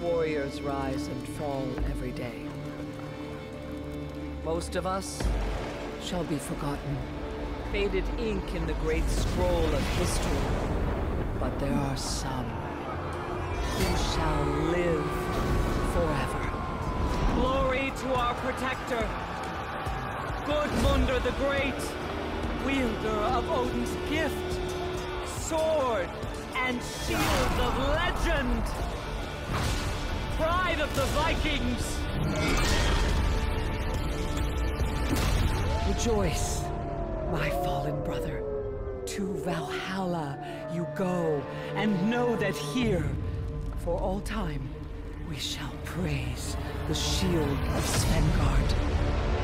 Warriors rise and fall every day. Most of us shall be forgotten, faded ink in the great scroll of history. But there are some who shall live forever. Glory to our protector, Gudmundr the Great, wielder of Odin's gift, sword and shield of legend, pride of the Vikings. Rejoice, my fallen brother. To Valhalla you go, and know that here, for all time, we shall praise the shield of Svengard.